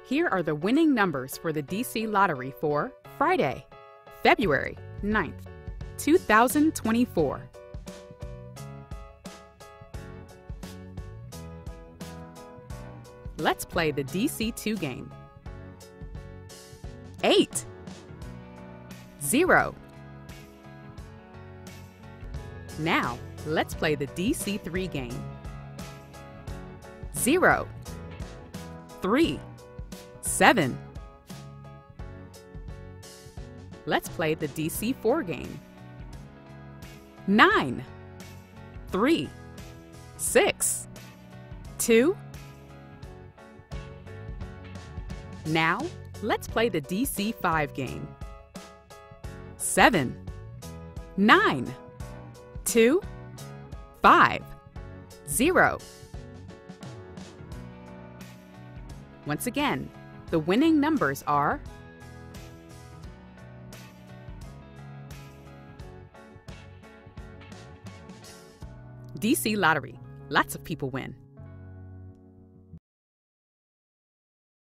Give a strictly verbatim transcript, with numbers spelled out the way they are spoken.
Here are the winning numbers for the D C Lottery for Friday, February ninth, two thousand twenty-four. Let's play the D C two game. Eight, zero. Now, let's play the D C three game. Zero, three, seven. Let's play the D C four game. Nine, three, six, two. Now, let's play the D C five game. Seven, nine, two, five, zero. Once again, the winning numbers are D C Lottery. Lots of people win.